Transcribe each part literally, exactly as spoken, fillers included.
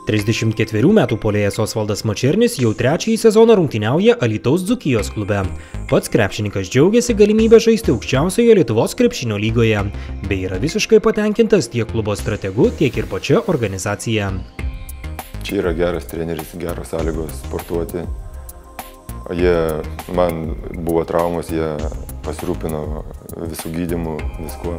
trisdešimt ketverių metų puolėjas Osvaldas Mačernis jau trečiąjį sezoną rungtyniauja Alytaus Dzūkijos klube. Pats krepšininkas džiaugiasi galimybę žaisti aukščiausioje Lietuvos krepšinio lygoje, bei yra visiškai patenkintas tiek klubo strategu, tiek ir pačia organizacija. Čia yra geras treneris, geros sąlygos sportuoti. Jie, man buvo traumos, jie pasirūpino visų gydymų, viskuo.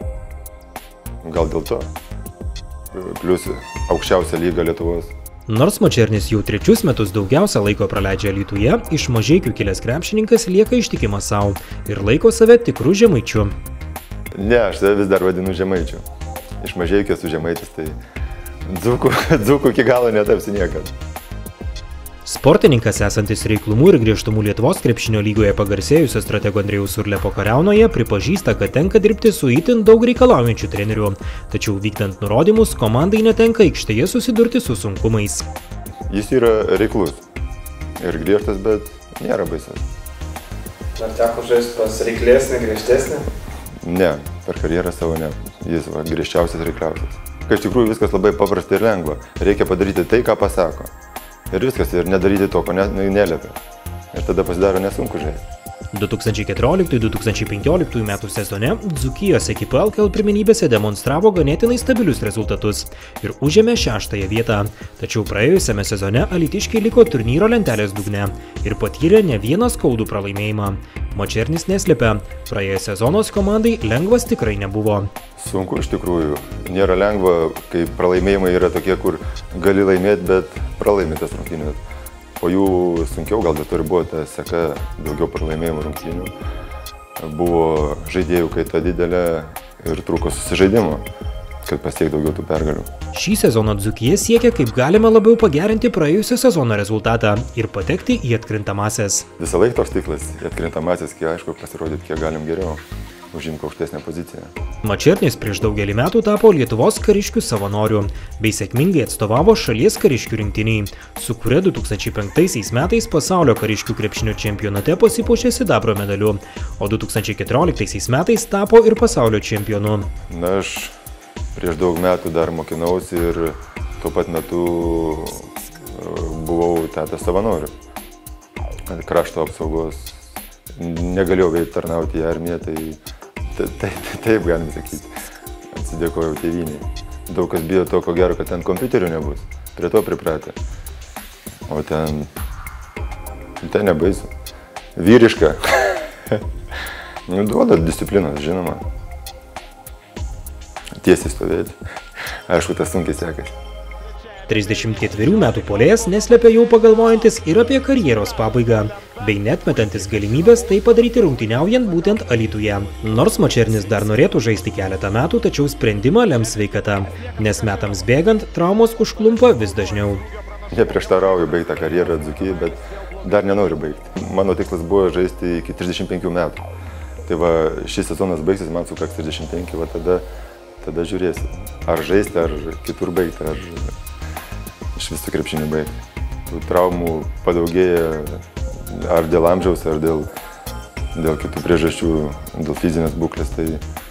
Gal dėl to. Plius aukščiausia lyga Lietuvos. Nors Mačernis jau trečius metus daugiausia laiko praleidžia Alytuje, iš Mažeikių kilęs krepšininkas lieka ištikimas savo ir laiko save tikrų žemaičių. Ne, aš save vis dar vadinu žemaičių. Iš Mažeikių esu žemaitis, tai dzūkų, dzūkų iki galo netapsi niekad. Sportininkas, esantis reiklumų ir griežtumų Lietuvos krepšinio lygoje pagarsėjusio stratego Andrėjaus Urlepo Kariaunoje, pripažįsta, kad tenka dirbti su itin daug reikalaujančių trenerių. Tačiau vykdant nurodymus, komandai netenka aikštėje susidurti su sunkumais. Jis yra reiklus ir griežtas, bet nėra baisus. Ar teko žaisti pas reiklesnį, griežtesnį? Ne, per karjerą savo ne. Jis va, griežčiausias, reikliausias. Kai iš tikrųjų viskas labai paprasta ir lengva. Reikia padaryti tai, ką pasako. Ir viskas, ir nedaryti to, ko ne, neliepia. Ir tada pasidaro nesunku žaisti. du tūkstančiai keturioliktų du tūkstančiai penkioliktųjų metų sezone Dzūkijos ekipa L K L pirmenybėse demonstravo ganėtinai stabilius rezultatus ir užėmė šeštąją vietą. Tačiau praėjusiame sezone alytiškiai liko turnyro lentelės dugne ir patyrė ne vieną skaudų pralaimėjimą. Mačernis neslėpia, praėjęs sezonos komandai lengvas tikrai nebuvo. Sunku iš tikrųjų. Nėra lengva, kai pralaimėjimai yra tokie, kur gali laimėti, bet pralaimi tas rungtynės. Po jų sunkiau, gal dėl to ir buvo ta seka daugiau pralaimėjimų rungtynių. Buvo žaidėjų kaita didelė ir trūko susižaidimo, kad pasiekti daugiau tų pergalių. Šį sezoną Dzūkija siekia kaip galima labiau pagerinti praėjusio sezono rezultatą ir patekti į atkrintamąsias. Visą laiką toks tiklas, į atkrintamąsias, kiek aišku, pasirodyti kiek galim geriau, užimti aukštesnę poziciją. Mačernis prieš daugelį metų tapo Lietuvos kariškių savanoriu, bei sėkmingai atstovavo šalies kariškių rinktiniai, su kuria du tūkstančiai penktaisiais metais pasaulio kariškių krepšinio čempionate pasipuošė sidabro medaliu, o du tūkstančiai keturioliktaisiais metais tapo ir pasaulio čempionu. Na, aš prieš daug metų dar mokinausi ir tuo pat metu buvau tapęs savanoriu. Krašto apsaugos. Negalėjau veikti tarnauti į armiją, tai taip galim sakyti. Atsidėkojau tėvynei. Daug kas bijo to, ko gero, kad ten kompiuterių nebus. Prie to pripratę. O ten... ten nebaisu. Vyriška. Nu, duoda disciplinos, žinoma. Tiesiai stovėti. Aišku, tas sunkiai sekasi. trisdešimt ketverių metų puolėjas neslėpia jau pagalvojantis ir apie karjeros pabaigą, bei netmetantis galimybės tai padaryti rungtyniaujant būtent Alytuje. Nors Mačernis dar norėtų žaisti keletą metų, tačiau sprendimą lems sveikata, nes metams bėgant traumos užklumpa vis dažniau. Neprieštarauju baigti tą karjerą Dzūkijai, bet dar nenoriu baigti. Mano tikslas buvo žaisti iki trisdešimt penkių metų. Tai va, šis sezonas baigsis, man sukaks trisdešimt penki, va tada, tada žiūrėsi. Ar žaisti, ar kitur baigti, ar iš visų krepšinių baigti. Tų traumų padaugėja ar dėl amžiaus, ar dėl, dėl kitų priežasčių, dėl fizinės būklės, tai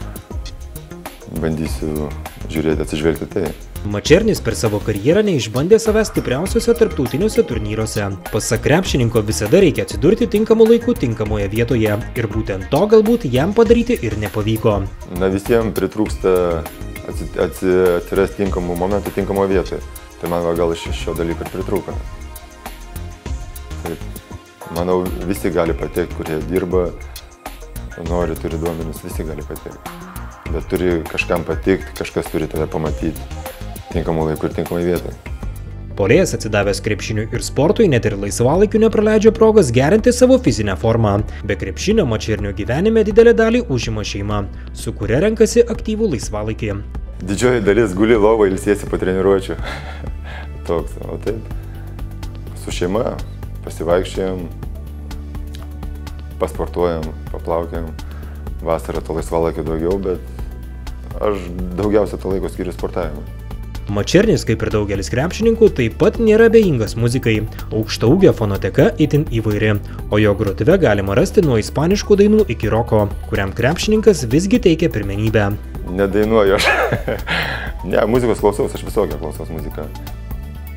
bandysiu žiūrėti, atsižvelgti tai. Mačernis per savo karjerą neišbandė savęs stipriausiuose tarptautiniuose turnyruose. Pasak krepšininko visada reikia atsidurti tinkamu laiku tinkamoje vietoje ir būtent to galbūt jam padaryti ir nepavyko. Na, visiems pritrūksta atsirasti tinkamų momentų tinkamoje vietoje. Tai man va, gal iš šio dalyko ir pritrūko. Taip, manau, visi gali patekti, kurie dirba, nori, turi duomenis, visi gali patekti. Bet turi kažkam patikti, kažkas turi tave pamatyti tinkamų laikų ir tinkamai vietai. Puolėjas atsidavęs krepšiniui ir sportui net ir laisvalaikiu nepraleidžia progos gerinti savo fizinę formą. Be krepšinio Mačernio gyvenime didelę dalį užima šeima, su kuria renkasi aktyvų laisvalaikį. Didžioji dalis guli lovą, ilsiesi po treniruočių. Toks, o taip, su šeima pasivaikščiojam, pasportuojam, paplaukiam. Vasarą to laisvalaikio daugiau, bet aš daugiausia to laiko skiriu sportavimui. Mačernis, kaip ir daugelis krepšininkų, taip pat nėra abejingas muzikai. Aukštaūgio fonoteka itin įvairi, o jo grotuve galima rasti nuo ispaniškų dainų iki roko, kuriam krepšininkas visgi teikia pirmenybę. Nedainuoju aš. Ne, muzikos klausaus, aš visokią klausaus muziką.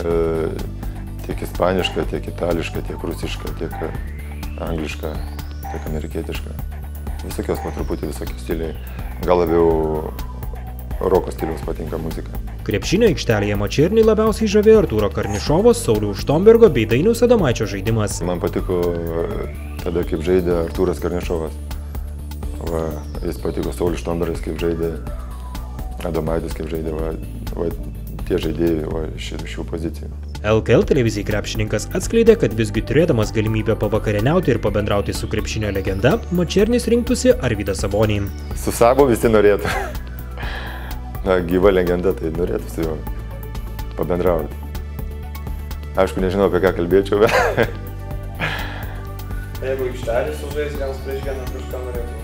tiek ispanišką, tiek itališką, tiek rusišką, tiek anglišką, tiek amerikietišką. Visokios po truputį, visokie stiliai. Gal labiau roko stiliaus patinka muzika. Krepšinio aikštelėje Močernį labiausiai žavėjo Artūro Karnišovo, Sauliaus Štombergo bei Dainiaus Adomaičio žaidimas. Man patiko tada, kaip žaidė Artūras Karnišovas. Va, jis patiko Saulius Štombergas, kaip žaidė Adomaitis, kaip žaidė va, va, tie žaidėjai va, ši, šių pozicijų. L K L televizijai krepšininkas atskleidė, kad visgi turėdamas galimybę pavakarieniauti ir pabendrauti su krepšinio legenda, Močernis rinktųsi Arvydą Sabonį. Su Sabo visi norėtų. Na, gyva legenda, tai norėtų su juo pabendrauti. Aišku, nežinau, apie ką kalbėčiau, bet... Jeigu aikštelį sužais, gal prieš vieną kažką norėtų?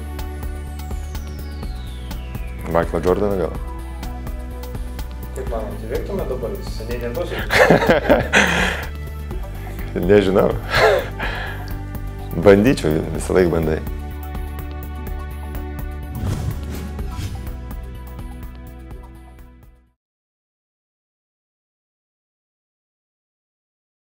Michaelą Jordaną gal? Kaip manom, tai veiktume dabar, jis seniai neduosiu? Nežinau. Bandyčiau, visą laiką bandai.